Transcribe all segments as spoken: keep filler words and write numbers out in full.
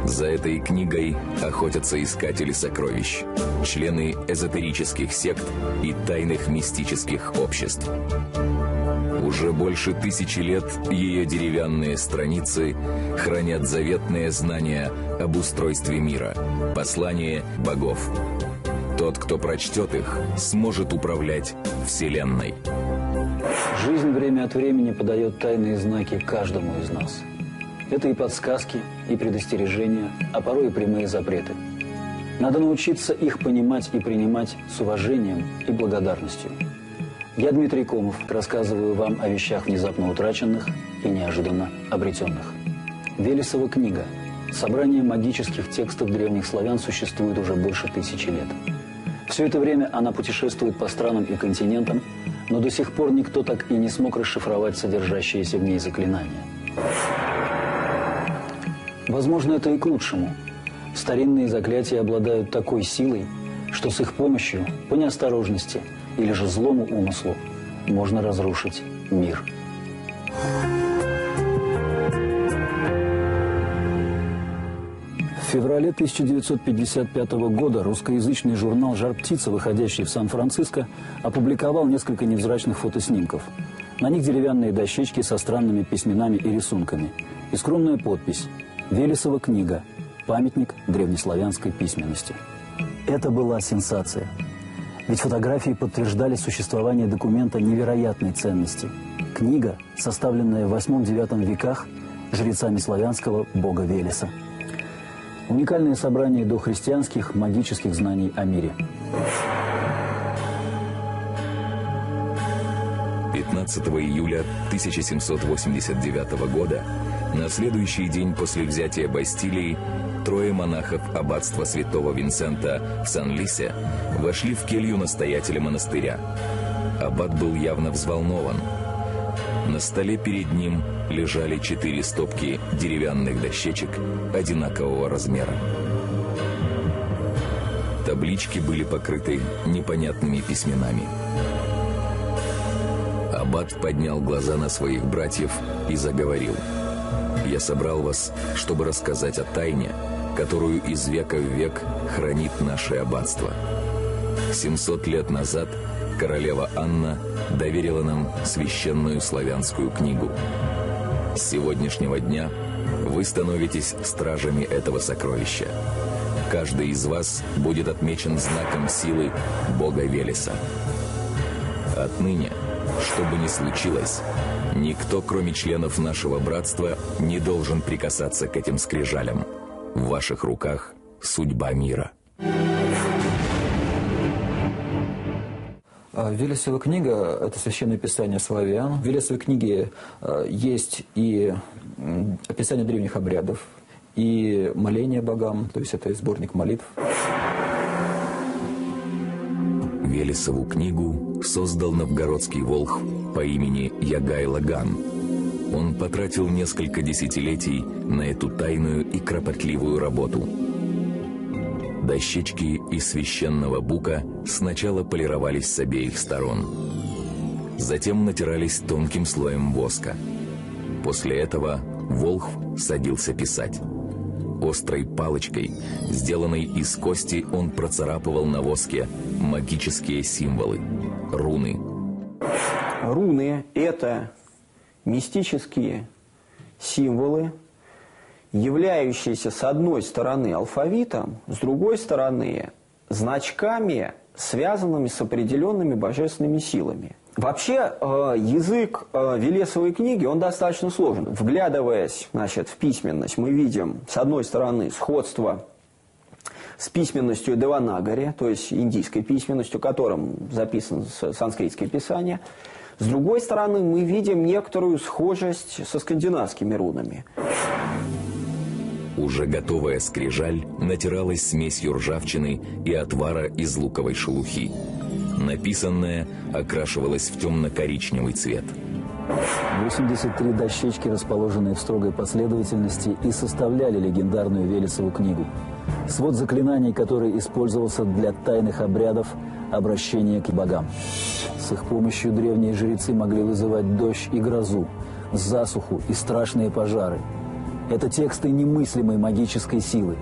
За этой книгой охотятся искатели сокровищ, члены эзотерических сект и тайных мистических обществ. Уже больше тысячи лет ее деревянные страницы хранят заветные знания об устройстве мира, послание богов. Тот, кто прочтет их, сможет управлять Вселенной. Жизнь время от времени подает тайные знаки каждому из нас. Это и подсказки, и предостережения, а порой и прямые запреты. Надо научиться их понимать и принимать с уважением и благодарностью. Я, Дмитрий Комов, рассказываю вам о вещах внезапно утраченных и неожиданно обретенных. Велесова книга. Собрание магических текстов древних славян существует уже больше тысячи лет. Все это время она путешествует по странам и континентам, но до сих пор никто так и не смог расшифровать содержащиеся в ней заклинания. Возможно, это и к лучшему. Старинные заклятия обладают такой силой, что с их помощью, по неосторожности или же злому умыслу, можно разрушить мир. В феврале тысяча девятьсот пятьдесят пятого года русскоязычный журнал «Жар-птица», выходящий в Сан-Франциско, опубликовал несколько невзрачных фотоснимков. На них деревянные дощечки со странными письменами и рисунками. И скромная подпись «Велесова книга. Памятник древнеславянской письменности». Это была сенсация. Ведь фотографии подтверждали существование документа невероятной ценности. Книга, составленная в восьмом-девятом веках жрецами славянского бога Велеса. Уникальное собрание дохристианских магических знаний о мире. пятнадцатого июля тысяча семьсот восемьдесят девятого года, на следующий день после взятия Бастилии, трое монахов аббатства святого Винсента в Сан-Лисе вошли в келью настоятеля монастыря. Аббат был явно взволнован. На столе перед ним лежали четыре стопки деревянных дощечек одинакового размера. Таблички были покрыты непонятными письменами. Аббат поднял глаза на своих братьев и заговорил. «Я собрал вас, чтобы рассказать о тайне, которую из века в век хранит наше аббатство. семьсот лет назад королева Анна доверила нам священную славянскую книгу. С сегодняшнего дня вы становитесь стражами этого сокровища. Каждый из вас будет отмечен знаком силы бога Велеса. Отныне, что бы ни случилось, никто, кроме членов нашего братства, не должен прикасаться к этим скрижалям. В ваших руках судьба мира». Велесова книга – это священное писание славян. В Велесовой книге есть и описание древних обрядов, и моление богам, то есть это сборник молитв. Велесову книгу создал новгородский волхв по имени Ягайло-ган. Он потратил несколько десятилетий на эту тайную и кропотливую работу. Дощечки из священного бука сначала полировались с обеих сторон. Затем натирались тонким слоем воска. После этого волхв садился писать. Острой палочкой, сделанной из кости, он процарапывал на воске магические символы – руны. Руны – это мистические символы, являющиеся с одной стороны алфавитом, с другой стороны значками, связанными с определенными божественными силами. Вообще, язык Велесовой книги, он достаточно сложен. Вглядываясь, значит, в письменность, мы видим, с одной стороны, сходство с письменностью Деванагари, то есть индийской письменностью, которым записано санскритское писание. С другой стороны, мы видим некоторую схожесть со скандинавскими рунами. Уже готовая скрижаль натиралась смесью ржавчины и отвара из луковой шелухи. Написанное окрашивалось в темно-коричневый цвет. восемьдесят три дощечки, расположенные в строгой последовательности, и составляли легендарную Велесову книгу. Свод заклинаний, который использовался для тайных обрядов обращения к богам. С их помощью древние жрецы могли вызывать дождь и грозу, засуху и страшные пожары. Это тексты немыслимой магической силы.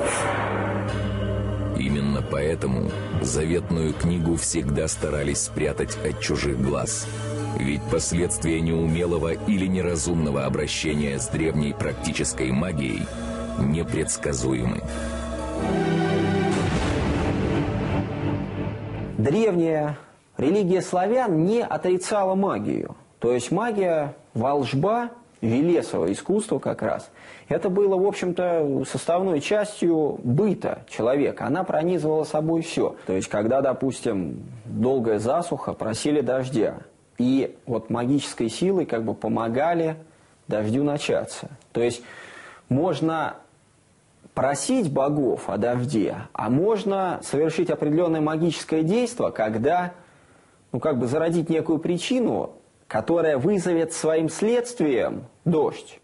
Именно поэтому заветную книгу всегда старались спрятать от чужих глаз. Ведь последствия неумелого или неразумного обращения с древней практической магией непредсказуемы. Древняя религия славян не отрицала магию. То есть магия, волшба, Велесово искусство как раз, это было, в общем-то, составной частью быта человека. Она пронизывала собой все. То есть, когда, допустим, долгая засуха, просили дождя. И вот магической силой как бы помогали дождю начаться. То есть, можно просить богов о дожде, а можно совершить определенное магическое действие, когда, ну, как бы зародить некую причину, которая вызовет своим следствием дождь.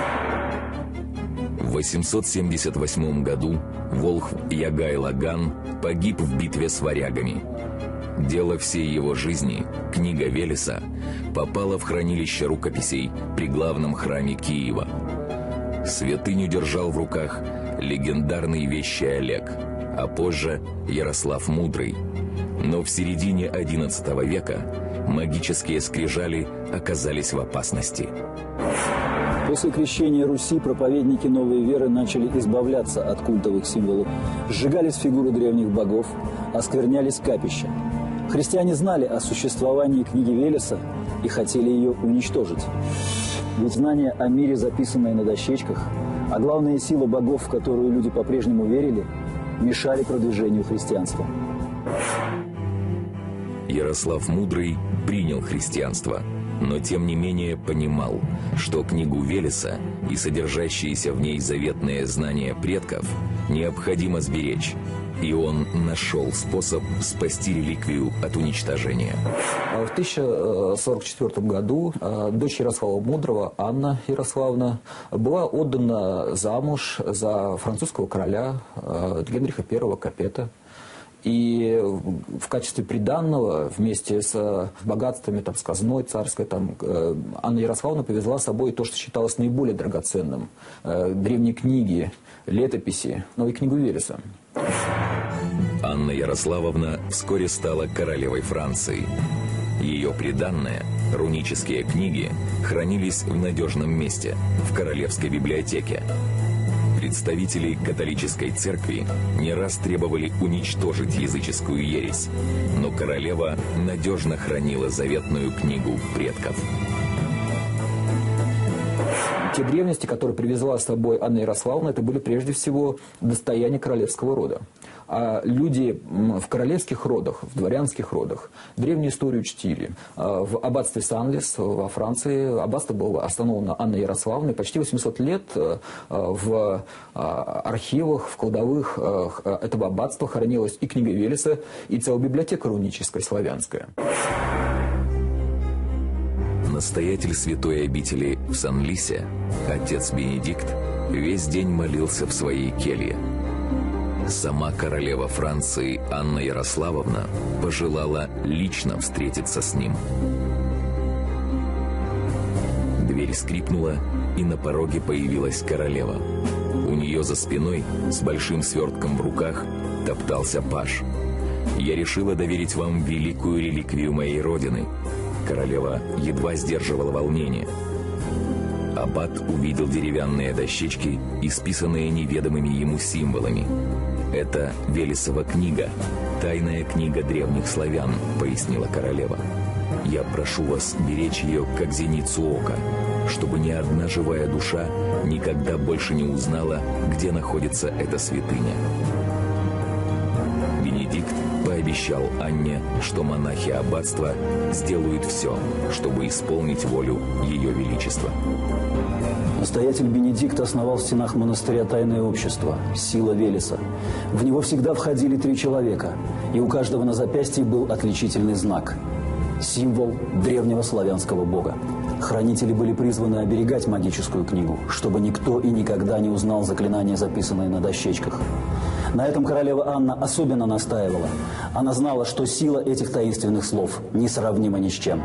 В восемьсот семьдесят восьмом году волхв Ягайло-Ган погиб в битве с варягами. Дело всей его жизни, книга Велеса, попала в хранилище рукописей при главном храме Киева. Святыню держал в руках легендарный вещий Олег, а позже Ярослав Мудрый. Но в середине одиннадцатого века магические скрижали оказались в опасности. После крещения Руси проповедники новой веры начали избавляться от культовых символов, сжигались фигуры древних богов, осквернялись капища. Христиане знали о существовании книги Велеса и хотели ее уничтожить. Ведь знания о мире, записанные на дощечках, а главная сила богов, в которую люди по-прежнему верили, мешали продвижению христианства. Ярослав Мудрый принял христианство, но тем не менее понимал, что книгу Велеса и содержащиеся в ней заветные знания предков необходимо сберечь, и он нашел способ спасти реликвию от уничтожения. В тысяча сорок четвёртом году дочь Ярослава Мудрого, Анна Ярославна, была отдана замуж за французского короля Генриха Первого Капета. И в качестве приданного вместе с богатствами, там, с казной царской, там, Анна Ярославна повезла с собой то, что считалось наиболее драгоценным. Древние книги, летописи, ну и книгу Велеса. Анна Ярославовна вскоре стала королевой Франции. Ее приданное, рунические книги, хранились в надежном месте, в королевской библиотеке. Представители католической церкви не раз требовали уничтожить языческую ересь, но королева надежно хранила заветную книгу предков. Те древности, которые привезла с собой Анна Ярославна, это были прежде всего достояние королевского рода. А люди в королевских родах, в дворянских родах древнюю историю чтили. В аббатстве Санлис во Франции аббатство было основано Анной Ярославной. Почти восемьсот лет в архивах, в кладовых этого аббатства хранилась и книга Велеса, и целая библиотека руническая, славянская. Настоятель святой обители в Санлисе, отец Бенедикт, весь день молился в своей келье. Сама королева Франции Анна Ярославовна пожелала лично встретиться с ним. Дверь скрипнула, и на пороге появилась королева. У нее за спиной, с большим свертком в руках, топтался паж. «Я решила доверить вам великую реликвию моей родины». Королева едва сдерживала волнение. Аббат увидел деревянные дощечки, исписанные неведомыми ему символами. «Это Велесова книга, тайная книга древних славян», — пояснила королева. «Я прошу вас беречь ее, как зеницу ока, чтобы ни одна живая душа никогда больше не узнала, где находится эта святыня». Бенедикт пообещал Анне, что монахи аббатства сделают все, чтобы исполнить волю Ее Величества. Настоятель Бенедикт основал в стенах монастыря тайное общество «Сила Велеса». В него всегда входили три человека, и у каждого на запястье был отличительный знак – символ древнего славянского бога. Хранители были призваны оберегать магическую книгу, чтобы никто и никогда не узнал заклинания, записанные на дощечках. На этом королева Анна особенно настаивала. Она знала, что сила этих таинственных слов несравнима ни с чем.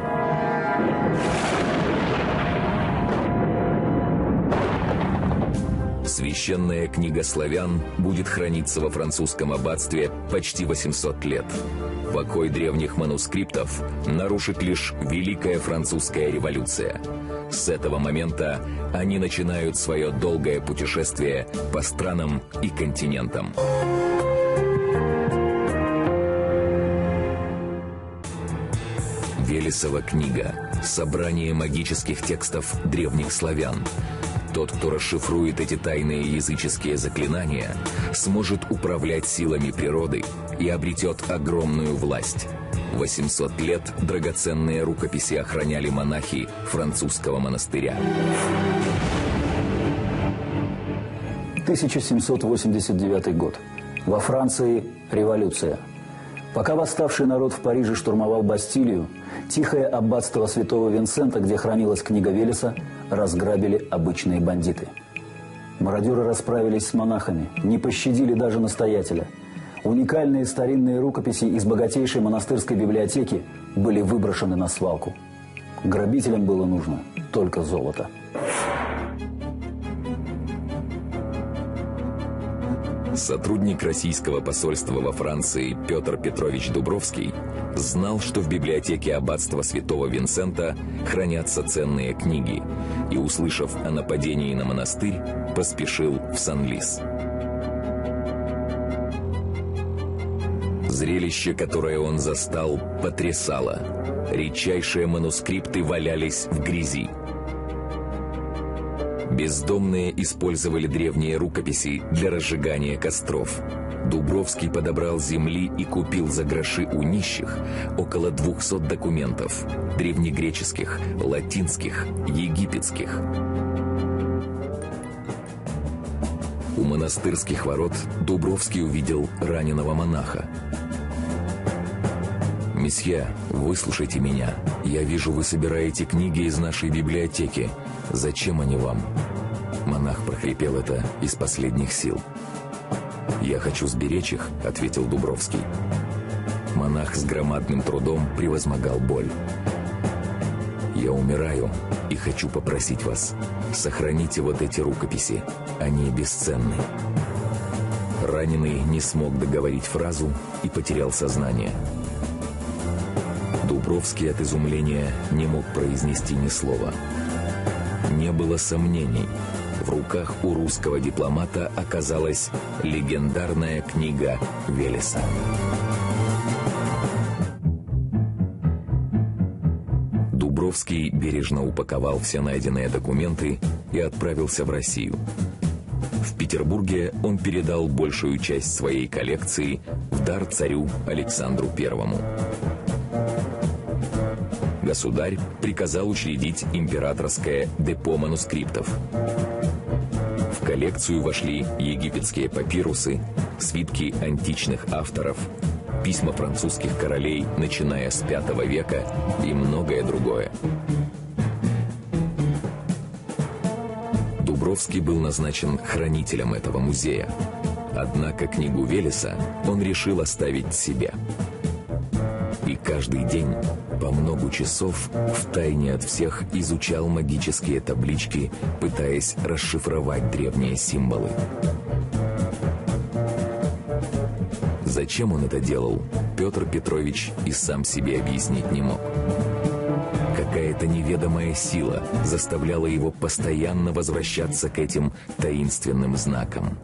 Священная книга славян будет храниться во французском аббатстве почти восемьсот лет. Покой древних манускриптов нарушит лишь Великая Французская революция. С этого момента они начинают свое долгое путешествие по странам и континентам. Велесова книга – собрание магических текстов древних славян. Тот, кто расшифрует эти тайные языческие заклинания, сможет управлять силами природы и обретет огромную власть. восемьсот лет драгоценные рукописи охраняли монахи французского монастыря. тысяча семьсот восемьдесят девятый год. Во Франции революция. Пока восставший народ в Париже штурмовал Бастилию, тихое аббатство святого Винсента, где хранилась книга Велеса, разграбили обычные бандиты. Мародеры расправились с монахами, не пощадили даже настоятеля. Уникальные старинные рукописи из богатейшей монастырской библиотеки были выброшены на свалку. Грабителям было нужно только золото. Сотрудник российского посольства во Франции Петр Петрович Дубровский знал, что в библиотеке аббатства святого Винсента хранятся ценные книги, и, услышав о нападении на монастырь, поспешил в Санлис. Зрелище, которое он застал, потрясало. Редчайшие манускрипты валялись в грязи. Бездомные использовали древние рукописи для разжигания костров. Дубровский подобрал земли и купил за гроши у нищих около двухсот документов – древнегреческих, латинских, египетских. У монастырских ворот Дубровский увидел раненого монаха. «Месье, выслушайте меня. Я вижу, вы собираете книги из нашей библиотеки. Зачем они вам?» Монах прохрипел это из последних сил. «Я хочу сберечь их», — ответил Дубровский. Монах с громадным трудом превозмогал боль. «Я умираю и хочу попросить вас, сохраните вот эти рукописи. Они бесценны». Раненый не смог договорить фразу и потерял сознание. Дубровский от изумления не мог произнести ни слова. Не было сомнений. В руках у русского дипломата оказалась легендарная книга Велеса. Дубровский бережно упаковал все найденные документы и отправился в Россию. В Петербурге он передал большую часть своей коллекции в дар царю Александру Первому. Государь приказал учредить императорское депо манускриптов. В коллекцию вошли египетские папирусы, свитки античных авторов, письма французских королей, начиная с пятого века, и многое другое. Дубровский был назначен хранителем этого музея. Однако книгу Велеса он решил оставить себе. И каждый день по много часов втайне от всех изучал магические таблички, пытаясь расшифровать древние символы. Зачем он это делал, Петр Петрович и сам себе объяснить не мог. Какая-то неведомая сила заставляла его постоянно возвращаться к этим таинственным знакам.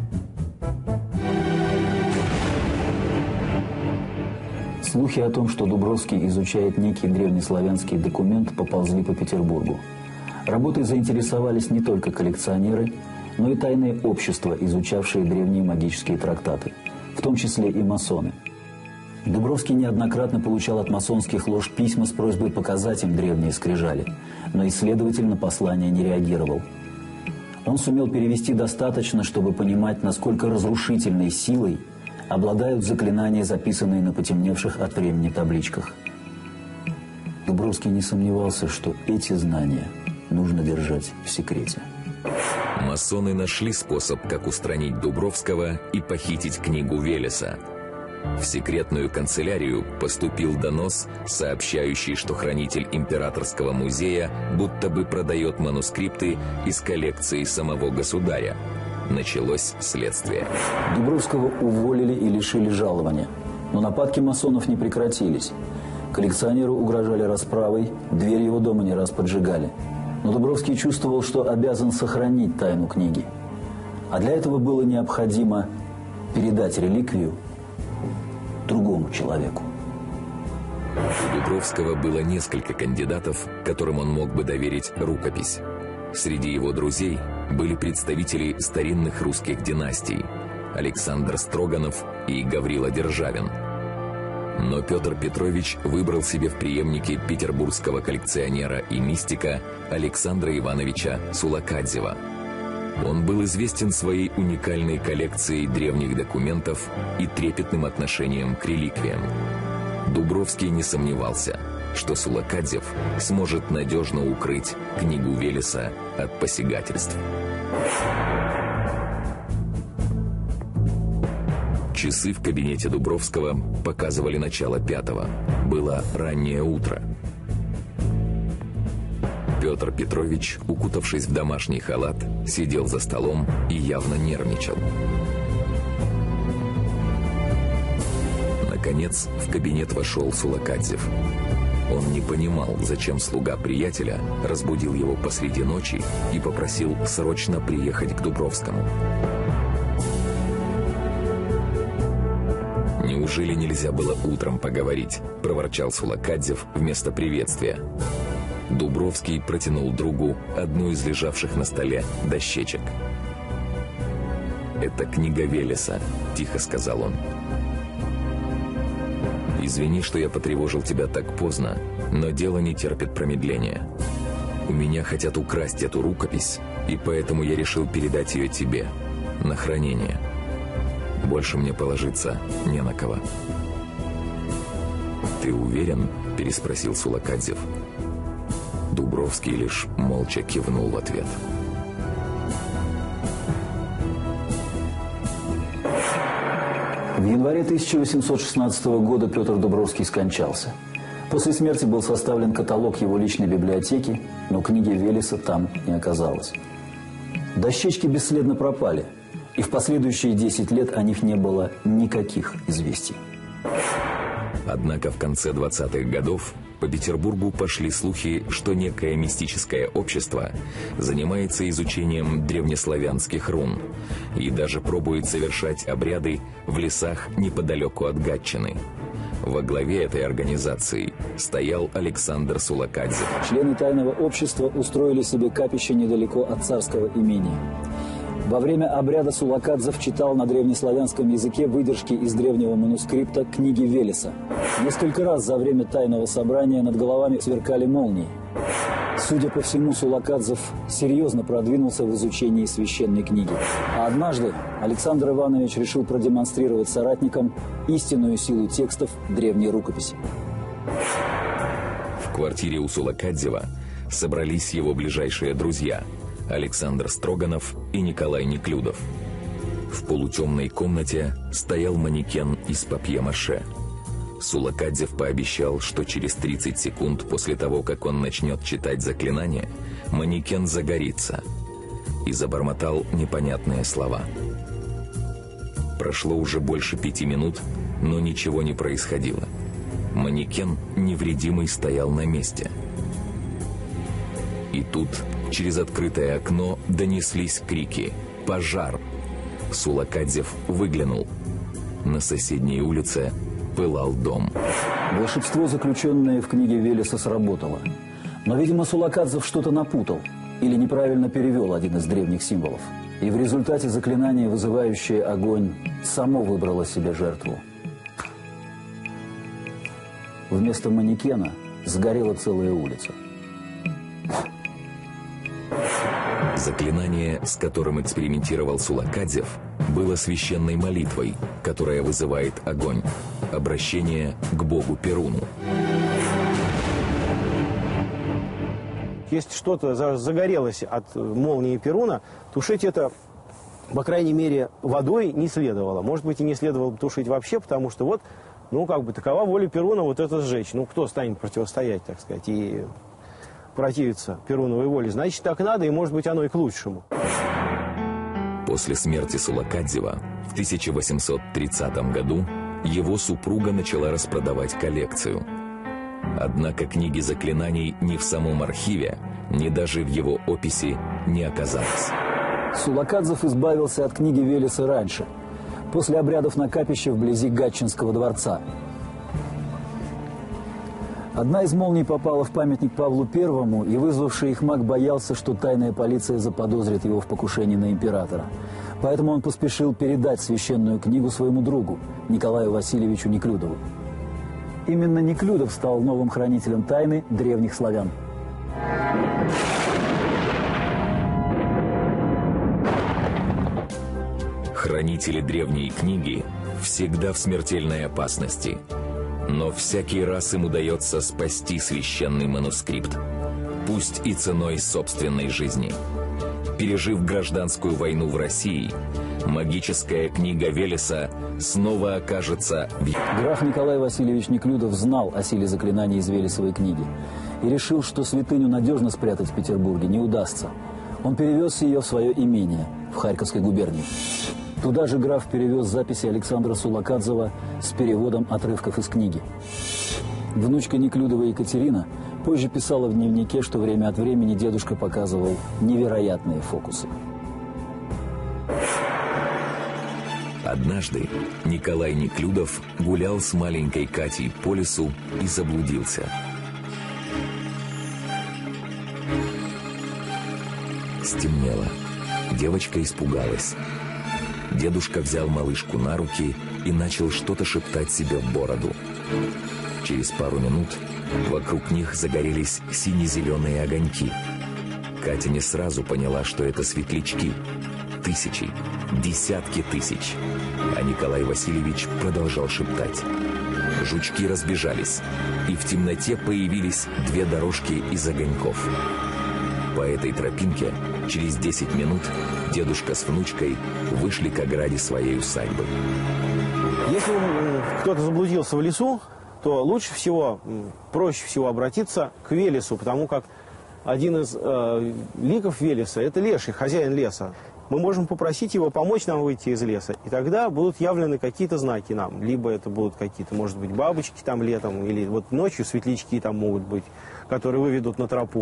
Слухи о том, что Дубровский изучает некий древнеславянский документ, поползли по Петербургу. Работой заинтересовались не только коллекционеры, но и тайные общества, изучавшие древние магические трактаты, в том числе и масоны. Дубровский неоднократно получал от масонских лож письма с просьбой показать им древние скрижали, но исследователь на послание не реагировал. Он сумел перевести достаточно, чтобы понимать, насколько разрушительной силой обладают заклинания, записанные на потемневших от времени табличках. Дубровский не сомневался, что эти знания нужно держать в секрете. Масоны нашли способ, как устранить Дубровского и похитить книгу Велеса. В секретную канцелярию поступил донос, сообщающий, что хранитель императорского музея будто бы продает манускрипты из коллекции самого государя. Началось следствие. Дубровского уволили и лишили жалования. Но нападки масонов не прекратились. Коллекционеру угрожали расправой, дверь его дома не раз поджигали. Но Дубровский чувствовал, что обязан сохранить тайну книги. А для этого было необходимо передать реликвию другому человеку. У Дубровского было несколько кандидатов, которым он мог бы доверить рукопись. Среди его друзей были представители старинных русских династий – Александр Строганов и Гаврила Державин. Но Петр Петрович выбрал себе в преемнике петербургского коллекционера и мистика Александра Ивановича Сулакадзева. Он был известен своей уникальной коллекцией древних документов и трепетным отношением к реликвиям. Дубровский не сомневался, что Сулакадзев сможет надежно укрыть книгу Велеса от посягательств. Часы в кабинете Дубровского показывали начало пятого. Было раннее утро. Петр Петрович, укутавшись в домашний халат, сидел за столом и явно нервничал. Наконец, в кабинет вошел Сулакадзев. Он не понимал, зачем слуга приятеля разбудил его посреди ночи и попросил срочно приехать к Дубровскому. «Неужели нельзя было утром поговорить?» – проворчал Сулакадзев вместо приветствия. Дубровский протянул другу одну из лежавших на столе дощечек. «Это книга Велеса», – тихо сказал он. «Извини, что я потревожил тебя так поздно, но дело не терпит промедления. У меня хотят украсть эту рукопись, и поэтому я решил передать ее тебе, на хранение. Больше мне положиться не на кого». «Ты уверен?» – переспросил Сулакадзев. Дубровский лишь молча кивнул в ответ. В январе тысяча восемьсот шестнадцатого года Петр Дубровский скончался. После смерти был составлен каталог его личной библиотеки, но книги Велеса там не оказалось. Дощечки бесследно пропали, и в последующие десять лет о них не было никаких известий. Однако в конце двадцатых годов по Петербургу пошли слухи, что некое мистическое общество занимается изучением древнеславянских рун и даже пробует совершать обряды в лесах неподалеку от Гатчины. Во главе этой организации стоял Александр Сулакадзев. Члены тайного общества устроили себе капище недалеко от царского имения. Во время обряда Сулакадзев читал на древнеславянском языке выдержки из древнего манускрипта книги Велеса. Несколько раз за время тайного собрания над головами сверкали молнии. Судя по всему, Сулакадзев серьезно продвинулся в изучении священной книги. А однажды Александр Иванович решил продемонстрировать соратникам истинную силу текстов древней рукописи. В квартире у Сулакадзева собрались его ближайшие друзья – Александр Строганов и Николай Неклюдов. В полутемной комнате стоял манекен из папье-маше. Сулакадзев пообещал, что через тридцать секунд после того, как он начнет читать заклинание, манекен загорится, и забормотал непонятные слова. Прошло уже больше пяти минут, но ничего не происходило. Манекен невредимый стоял на месте. И тут через открытое окно донеслись крики «Пожар!». Сулакадзев выглянул. На соседней улице пылал дом. Волшебство, заключенное в книге Велеса, сработало. Но, видимо, Сулакадзев что-то напутал или неправильно перевел один из древних символов. И в результате заклинание, вызывающее огонь, само выбрало себе жертву. Вместо манекена сгорела целая улица. Заклинание, с которым экспериментировал Сулакадзев, было священной молитвой, которая вызывает огонь. Обращение к богу Перуну. Если что-то загорелось от молнии Перуна, тушить это по крайней мере, водой не следовало. Может быть, и не следовало тушить вообще, потому что вот, ну, как бы, такова воля Перуна вот это сжечь. Ну, кто станет противостоять, так сказать, и противиться Перуновой воле? Значит, так надо, и, может быть, оно и к лучшему. После смерти Сулакадзева в тысяча восемьсот тридцатом году его супруга начала распродавать коллекцию. Однако книги заклинаний ни в самом архиве, ни даже в его описи не оказалось. Сулакадзев избавился от книги Велеса раньше, после обрядов на капище вблизи Гатчинского дворца. Одна из молний попала в памятник Павлу Первому, и вызвавший их маг боялся, что тайная полиция заподозрит его в покушении на императора. Поэтому он поспешил передать священную книгу своему другу, Николаю Васильевичу Неклюдову. Именно Неклюдов стал новым хранителем тайны древних славян. Хранители древней книги всегда в смертельной опасности. Но всякий раз им удается спасти священный манускрипт, пусть и ценой собственной жизни. Пережив гражданскую войну в России, магическая книга Велеса снова окажется в... Граф Николай Васильевич Неклюдов знал о силе заклинаний из Велесовой книги и решил, что святыню надежно спрятать в Петербурге не удастся. Он перевез ее в свое имение в Харьковской губернии. Туда же граф перевез записи Александра Сулакадзева с переводом отрывков из книги. Внучка Неклюдова Екатерина позже писала в дневнике, что время от времени дедушка показывал невероятные фокусы. Однажды Николай Неклюдов гулял с маленькой Катей по лесу и заблудился. Стемнело. Девочка испугалась. Дедушка взял малышку на руки и начал что-то шептать себе в бороду. Через пару минут вокруг них загорелись сине-зеленые огоньки. Катя не сразу поняла, что это светлячки. Тысячи, десятки тысяч. А Николай Васильевич продолжал шептать. Жучки разбежались, и в темноте появились две дорожки из огоньков. По этой тропинке через десять минут дедушка с внучкой вышли к ограде своей усадьбы. Если кто-то заблудился в лесу, то лучше всего, проще всего обратиться к Велесу, потому как один из э, ликов Велеса – это леший, хозяин леса. Мы можем попросить его помочь нам выйти из леса, и тогда будут явлены какие-то знаки нам. Либо это будут какие-то, может быть, бабочки там летом, или вот ночью светлячки там могут быть, которые выведут на тропу.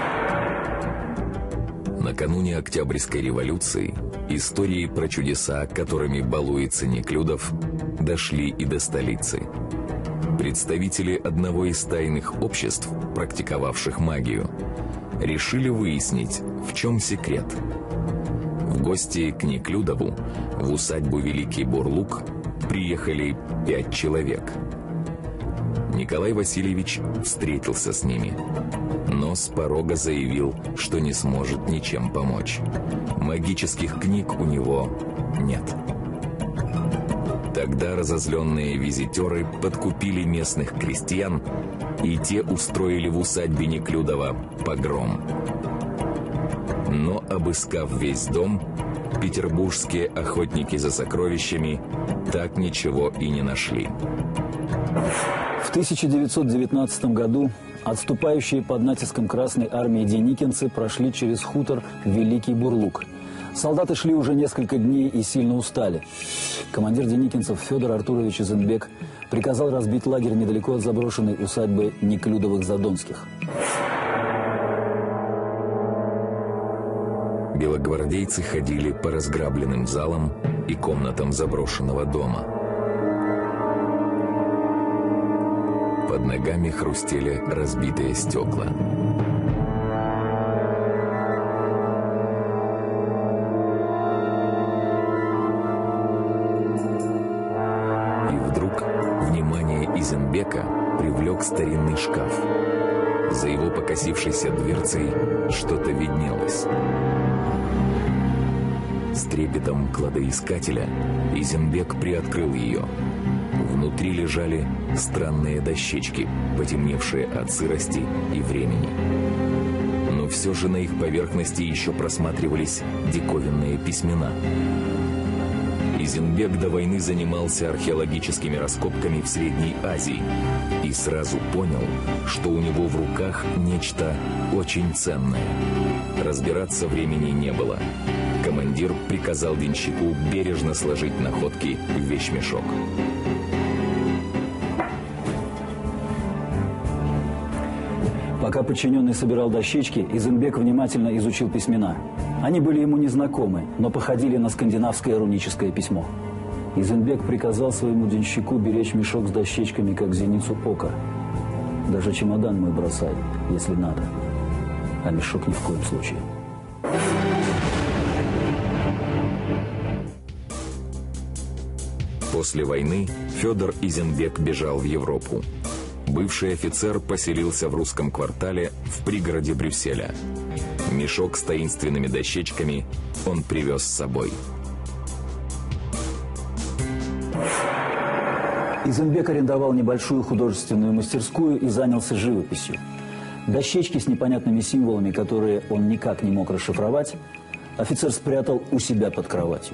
Накануне Октябрьской революции истории про чудеса, которыми балуется Неклюдов, дошли и до столицы. Представители одного из тайных обществ, практиковавших магию, решили выяснить, в чем секрет. В гости к Неклюдову в усадьбу Великий Бурлук приехали пять человек. Николай Васильевич встретился с ними, но с порога заявил, что не сможет ничем помочь. Магических книг у него нет. Тогда разозленные визитеры подкупили местных крестьян, и те устроили в усадьбе Неклюдова погром. Но, обыскав весь дом, петербургские охотники за сокровищами так ничего и не нашли. В тысяча девятьсот девятнадцатом году отступающие под натиском Красной армии деникинцы прошли через хутор Великий Бурлук. Солдаты шли уже несколько дней и сильно устали. Командир деникинцев Федор Артурович Изенбек приказал разбить лагерь недалеко от заброшенной усадьбы Неклюдовых-Задонских. Белогвардейцы ходили по разграбленным залам и комнатам заброшенного дома. Под ногами хрустели разбитые стекла. И вдруг внимание Изенбека привлек старинный шкаф. За его покосившейся дверцей что-то виднелось. С трепетом кладоискателя Изенбек приоткрыл ее. Внутри лежали странные дощечки, потемневшие от сырости и времени. Но но все же на их поверхности еще просматривались диковинные письмена. Изенбек до войны занимался археологическими раскопками в Средней Азии и сразу понял, что у него в руках нечто очень ценное. Разбираться времени не было. Командир приказал денщику бережно сложить находки в вещмешок. Пока подчиненный собирал дощечки, Изенбек внимательно изучил письмена. Они были ему незнакомы, но походили на скандинавское руническое письмо. Изенбек приказал своему денщику беречь мешок с дощечками, как зеницу ока. Даже чемодан мой бросай, если надо, а мешок ни в коем случае. После войны Федор Изенбек бежал в Европу. Бывший офицер поселился в русском квартале в пригороде Брюсселя. Мешок с таинственными дощечками он привез с собой. Изенбек арендовал небольшую художественную мастерскую и занялся живописью. Дощечки с непонятными символами, которые он никак не мог расшифровать, офицер спрятал у себя под кроватью.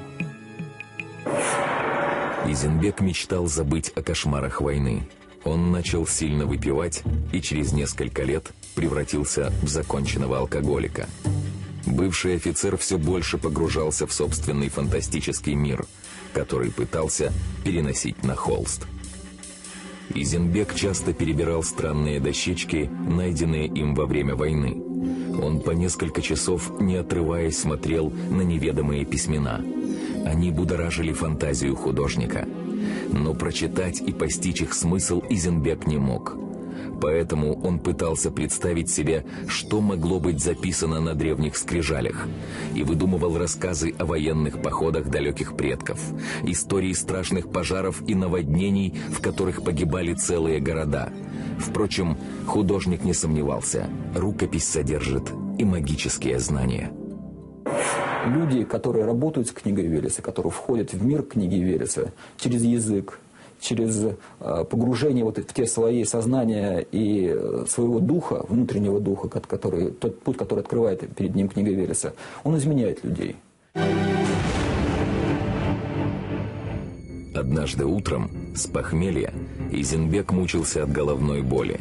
Изенбек мечтал забыть о кошмарах войны. Он начал сильно выпивать и через несколько лет превратился в законченного алкоголика. Бывший офицер все больше погружался в собственный фантастический мир, который пытался переносить на холст. Изенбек часто перебирал странные дощечки, найденные им во время войны. Он по несколько часов, не отрываясь, смотрел на неведомые письмена. Они будоражили фантазию художника. Но прочитать и постичь их смысл Изенбек не мог. Поэтому он пытался представить себе, что могло быть записано на древних скрижалях, и выдумывал рассказы о военных походах далеких предков, истории страшных пожаров и наводнений, в которых погибали целые города. Впрочем, художник не сомневался, рукопись содержит и магические знания. Люди, которые работают с книгой Велеса, которые входят в мир книги Велеса через язык, через э, погружение вот в те слои сознания и э, своего духа, внутреннего духа, который, тот путь, который открывает перед ним книга Велеса, он изменяет людей. Однажды утром, с похмелья, Изенбек мучился от головной боли.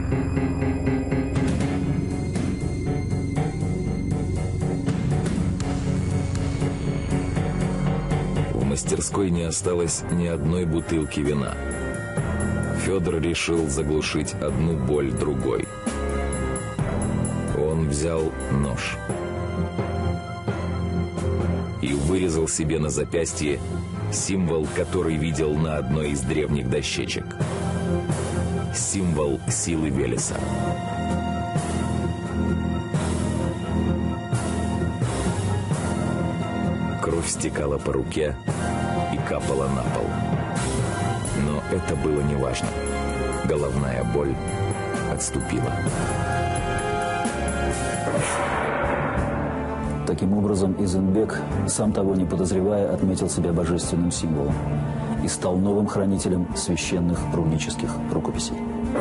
В мастерской не осталось ни одной бутылки вина. Федор решил заглушить одну боль другой. Он взял нож и вырезал себе на запястье символ, который видел на одной из древних дощечек. Символ силы Велеса. Кровь стекала по руке и капала на пол. Но это было неважно. Головная боль отступила. Таким образом, Изенбек, сам того не подозревая, отметил себя божественным символом и стал новым хранителем священных рунических рукописей.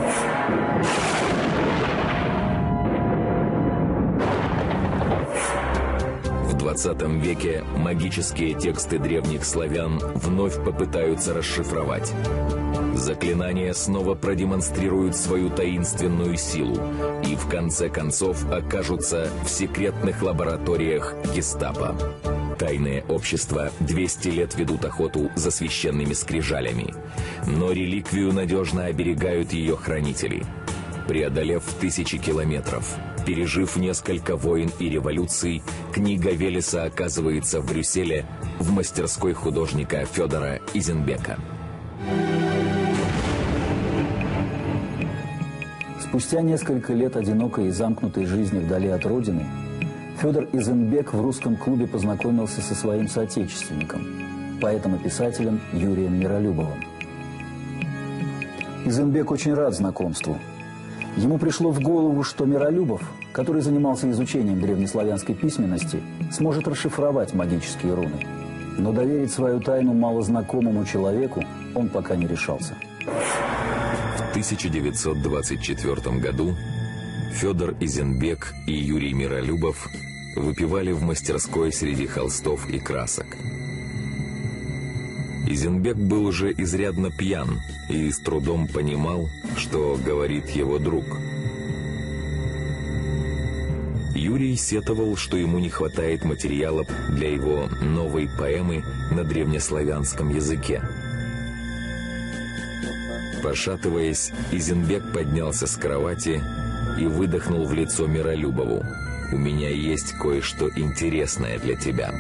В двадцатом веке магические тексты древних славян вновь попытаются расшифровать. Заклинания снова продемонстрируют свою таинственную силу и в конце концов окажутся в секретных лабораториях гестапо. Тайные общества двести лет ведут охоту за священными скрижалями, но реликвию надежно оберегают ее хранители. Преодолев тысячи километров, пережив несколько войн и революций, книга Велеса оказывается в Брюсселе в мастерской художника Федора Изенбека. Спустя несколько лет одинокой и замкнутой жизни вдали от родины, Федор Изенбек в русском клубе познакомился со своим соотечественником, поэтом и писателем Юрием Миролюбовым. Изенбек очень рад знакомству. Ему пришло в голову, что Миролюбов, который занимался изучением древнеславянской письменности, сможет расшифровать магические руны. Но доверить свою тайну малознакомому человеку он пока не решался. В тысяча девятьсот двадцать четвёртом году Федор Изенбек и Юрий Миролюбов выпивали в мастерской среди холстов и красок. Изенбек был уже изрядно пьян и с трудом понимал, что говорит его друг. Юрий сетовал, что ему не хватает материала для его новой поэмы на древнеславянском языке. Пошатываясь, Изенбек поднялся с кровати и выдохнул в лицо Миролюбову: «У меня есть кое-что интересное для тебя».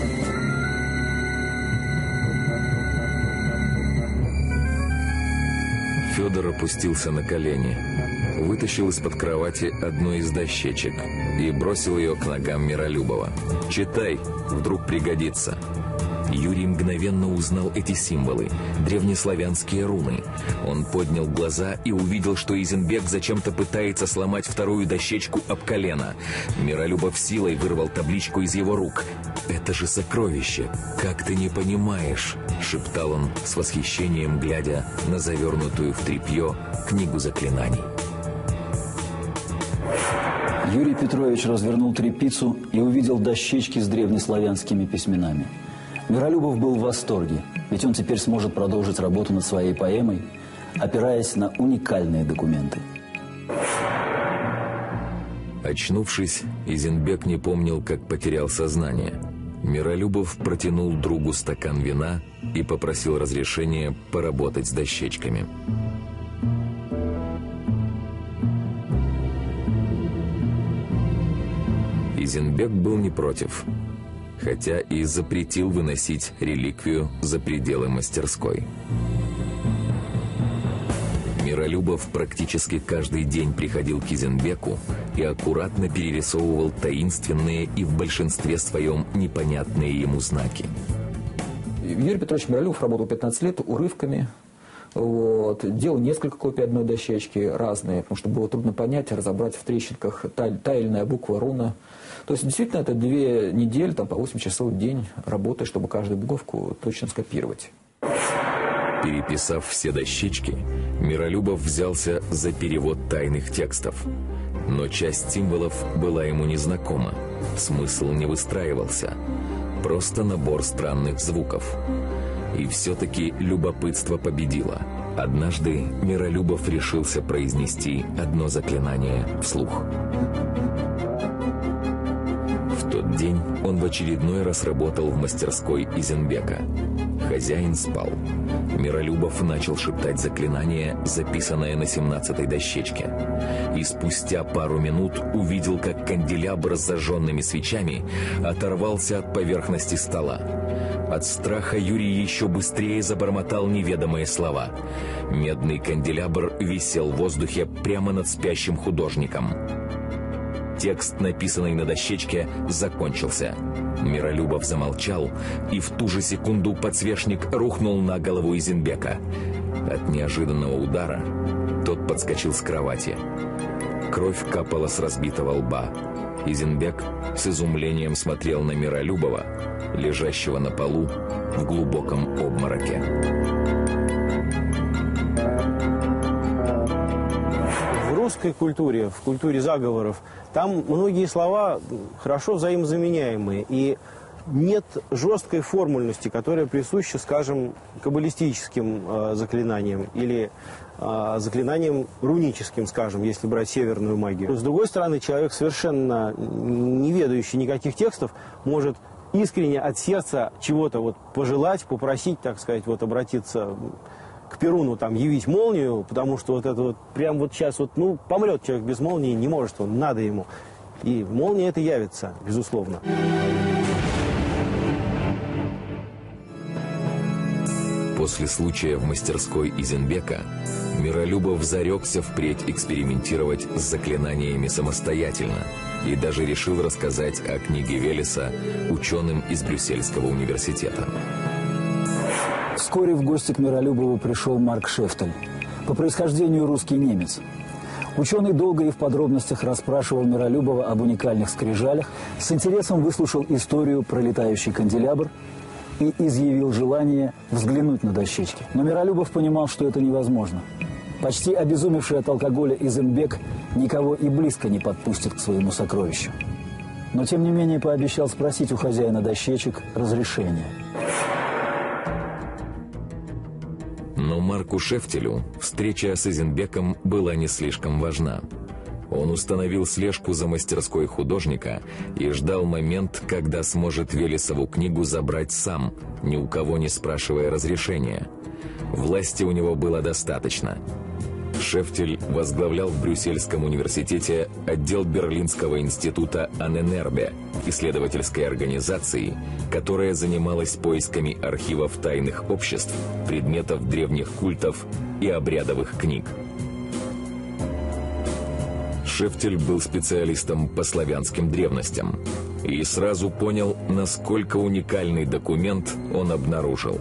Федор опустился на колени, вытащил из-под кровати одну из дощечек и бросил ее к ногам Миролюбова. «Читай, вдруг пригодится». Юрий мгновенно узнал эти символы, древнеславянские руны. Он поднял глаза и увидел, что Изенбек зачем-то пытается сломать вторую дощечку об колено. Миролюбов силой вырвал табличку из его рук. «Это же сокровище! Как ты не понимаешь?» — шептал он с восхищением, глядя на завернутую в тряпье книгу заклинаний. Юрий Петрович развернул тряпицу и увидел дощечки с древнеславянскими письменами. Миролюбов был в восторге, ведь он теперь сможет продолжить работу над своей поэмой, опираясь на уникальные документы. Очнувшись, Изенбек не помнил, как потерял сознание. Миролюбов протянул другу стакан вина и попросил разрешения поработать с дощечками. Изенбек был не против, хотя и запретил выносить реликвию за пределы мастерской. Миролюбов практически каждый день приходил к Изенбеку и аккуратно перерисовывал таинственные и в большинстве своем непонятные ему знаки. Юрий Петрович Миролюбов работал пятнадцать лет урывками. Вот, делал несколько копий одной дощечки, разные, потому что было трудно понять, разобрать в трещинках та, та или иная буква, руна. То есть, действительно, это две недели, там, по восемь часов в день работы, чтобы каждую буковку точно скопировать. Переписав все дощечки, Миролюбов взялся за перевод тайных текстов. Но часть символов была ему незнакома, смысл не выстраивался. Просто набор странных звуков. И все-таки любопытство победило. Однажды Миролюбов решился произнести одно заклинание вслух. В тот день он в очередной раз работал в мастерской Изенбека. Хозяин спал. Миролюбов начал шептать заклинание, записанное на семнадцатой дощечке. И спустя пару минут увидел, как канделябр с зажженными свечами оторвался от поверхности стола. От страха Юрий еще быстрее забормотал неведомые слова. Медный канделябр висел в воздухе прямо над спящим художником. Текст, написанный на дощечке, закончился. Миролюбов замолчал, и в ту же секунду подсвечник рухнул на голову Изенбека. От неожиданного удара тот подскочил с кровати. Кровь капала с разбитого лба. Изенбек с изумлением смотрел на Миролюбова, лежащего на полу в глубоком обмороке. В русской культуре, в культуре заговоров, там многие слова хорошо взаимозаменяемые, и нет жесткой формульности, которая присуща, скажем, каббалистическим э, заклинаниям или э, заклинаниям руническим, скажем, если брать северную магию. С другой стороны, человек, совершенно не ведающий никаких текстов, может искренне от сердца чего-то вот пожелать, попросить, так сказать, вот обратиться к Перуну, там, явить молнию, потому что вот это вот, прям вот сейчас вот, ну, помрет человек без молнии, не может он, надо ему. И молния это явится, безусловно. После случая в мастерской Изенбека Миролюбов зарекся впредь экспериментировать с заклинаниями самостоятельно и даже решил рассказать о книге Велеса ученым из Брюссельского университета. Вскоре в гости к Миролюбову пришел Марк Шефтель, по происхождению русский немец. Ученый долго и в подробностях расспрашивал Миролюбова об уникальных скрижалях, с интересом выслушал историю про летающий канделябр и изъявил желание взглянуть на дощечки. Но Миролюбов понимал, что это невозможно. Почти обезумевший от алкоголя Изенбек никого и близко не подпустит к своему сокровищу. Но, тем не менее, пообещал спросить у хозяина дощечек разрешения. Но Марку Шефтелю встреча с Изенбеком была не слишком важна. Он установил слежку за мастерской художника и ждал момент, когда сможет Велесову книгу забрать сам, ни у кого не спрашивая разрешения. Власти у него было достаточно. Шефтель возглавлял в Брюссельском университете отдел Берлинского института Анненербе, исследовательской организации, которая занималась поисками архивов тайных обществ, предметов древних культов и обрядовых книг. Шефтель был специалистом по славянским древностям и сразу понял, насколько уникальный документ он обнаружил.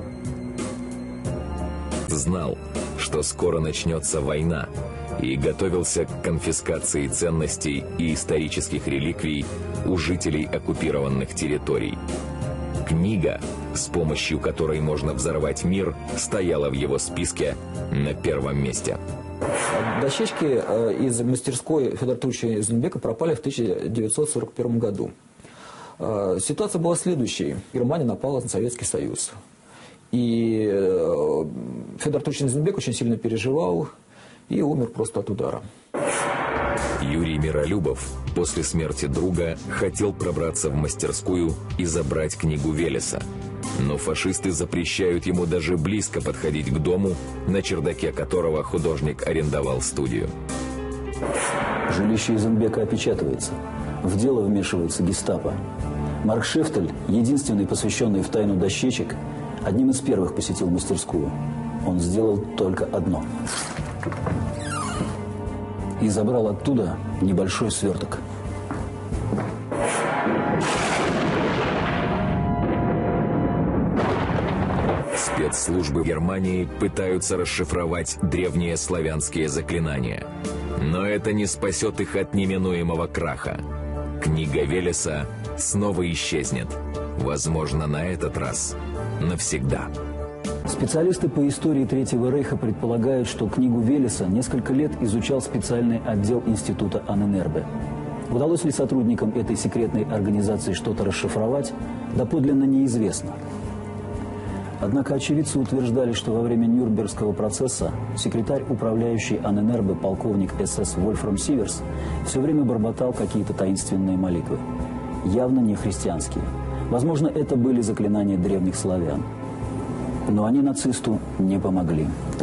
Знал, что скоро начнется война, и готовился к конфискации ценностей и исторических реликвий у жителей оккупированных территорий. Книга, с помощью которой можно взорвать мир, стояла в его списке на первом месте. Дощечки из мастерской Федора Артуровича Изенбека пропали в тысяча девятьсот сорок первом году. Ситуация была следующей. Германия напала на Советский Союз. И Федор Артурович Изенбек очень сильно переживал и умер просто от удара. Юрий Миролюбов после смерти друга хотел пробраться в мастерскую и забрать книгу Велеса. Но фашисты запрещают ему даже близко подходить к дому, на чердаке которого художник арендовал студию. Жилище Изенбека опечатывается. В дело вмешивается гестапо. Марк Шефтель, единственный посвященный в тайну дощечек, одним из первых посетил мастерскую. Он сделал только одно. И забрал оттуда небольшой сверток. Спецслужбы Германии пытаются расшифровать древние славянские заклинания. Но это не спасет их от неминуемого краха. Книга Велеса снова исчезнет. Возможно, на этот раз навсегда. Специалисты по истории Третьего Рейха предполагают, что книгу Велеса несколько лет изучал специальный отдел института Анненербе. Удалось ли сотрудникам этой секретной организации что-то расшифровать, доподлинно неизвестно. Однако очевидцы утверждали, что во время Нюрнбергского процесса секретарь, управляющий Анненербе, полковник СС Вольфрам Сиверс, все время бормотал какие-то таинственные молитвы. Явно не христианские. Возможно, это были заклинания древних славян. Но они нацисту не помогли.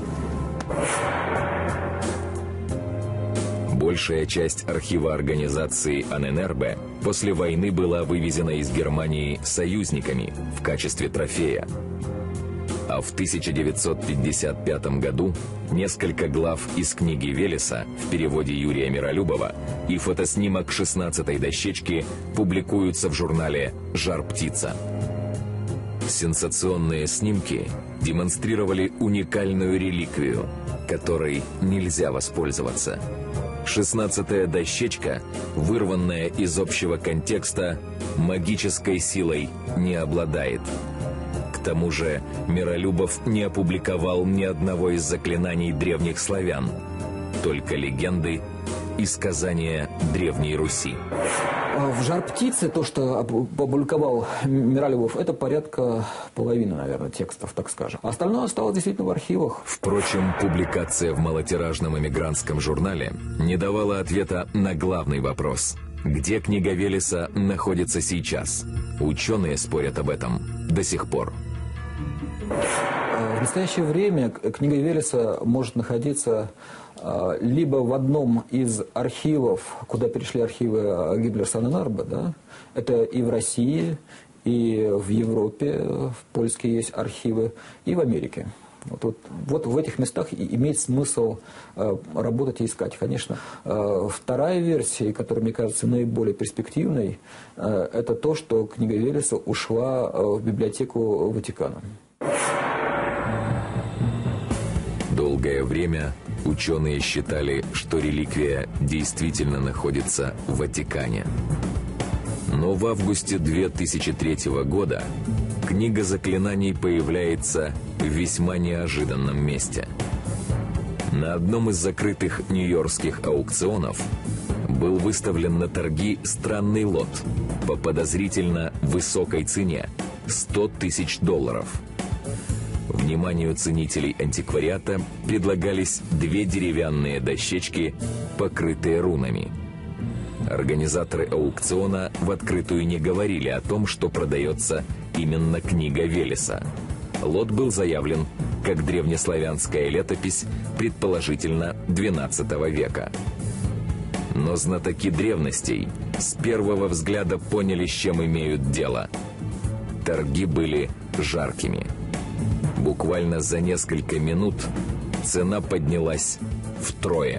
Большая часть архива организации Анненербе после войны была вывезена из Германии союзниками в качестве трофея. А в тысяча девятьсот пятьдесят пятом году несколько глав из книги Велеса в переводе Юрия Миролюбова и фотоснимок шестнадцатой дощечки публикуются в журнале «Жар-птица». Сенсационные снимки демонстрировали уникальную реликвию, которой нельзя воспользоваться. шестнадцатая дощечка, вырванная из общего контекста, магической силой не обладает. К тому же Миролюбов не опубликовал ни одного из заклинаний древних славян, только легенды и сказания Древней Руси. В «Жар-птице» то, что опубликовал Миролюбов, это порядка половины, наверное, текстов, так скажем. Остальное осталось действительно в архивах. Впрочем, публикация в малотиражном эмигрантском журнале не давала ответа на главный вопрос. Где книга Велеса находится сейчас? Ученые спорят об этом до сих пор. В настоящее время книга Велеса может находиться либо в одном из архивов, куда перешли архивы Гиблерса Анненербе, да? Это и в России, и в Европе, в Польске есть архивы, и в Америке. Вот, вот, вот в этих местах имеет смысл э, работать и искать, конечно. Э, вторая версия, которая, мне кажется, наиболее перспективной, э, это то, что книга Велеса ушла э, в библиотеку Ватикана. Долгое время ученые считали, что реликвия действительно находится в Ватикане. Но в августе две тысячи третьего года книга заклинаний появляется в весьма неожиданном месте. На одном из закрытых нью-йоркских аукционов был выставлен на торги странный лот по подозрительно высокой цене – сто тысяч долларов. Вниманию ценителей антиквариата предлагались две деревянные дощечки, покрытые рунами. Организаторы аукциона в открытую не говорили о том, что продается именно книга Велеса. Лот был заявлен как древнеславянская летопись, предположительно двенадцатого века. Но знатоки древностей с первого взгляда поняли, с чем имеют дело. Торги были жаркими. Буквально за несколько минут цена поднялась втрое.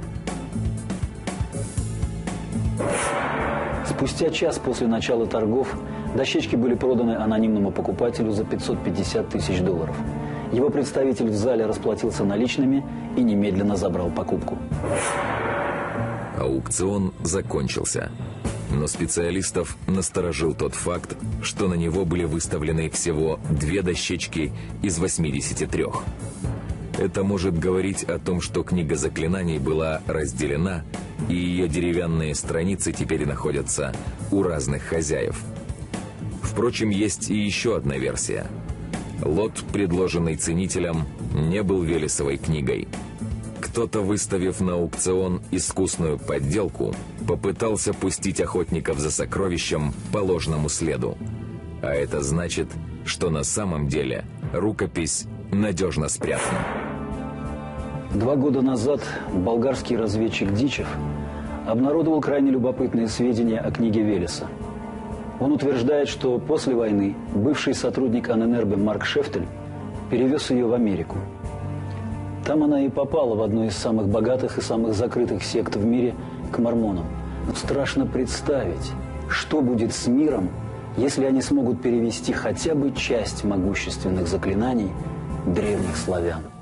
Спустя час после начала торгов дощечки были проданы анонимному покупателю за пятьсот пятьдесят тысяч долларов. Его представитель в зале расплатился наличными и немедленно забрал покупку. Аукцион закончился. Но специалистов насторожил тот факт, что на него были выставлены всего две дощечки из восьмидесяти трёх. Это может говорить о том, что книга заклинаний была разделена, и ее деревянные страницы теперь находятся у разных хозяев. Впрочем, есть и еще одна версия. Лот, предложенный ценителям, не был Велесовой книгой. Кто-то, выставив на аукцион искусную подделку, попытался пустить охотников за сокровищем по ложному следу. А это значит, что на самом деле рукопись надежно спрятана. Два года назад болгарский разведчик Дичев обнародовал крайне любопытные сведения о книге Велеса. Он утверждает, что после войны бывший сотрудник Аненербе Марк Шефтель перевез ее в Америку. Там она и попала в одну из самых богатых и самых закрытых сект в мире – к мормонам. Но страшно представить, что будет с миром, если они смогут перевести хотя бы часть могущественных заклинаний древних славян.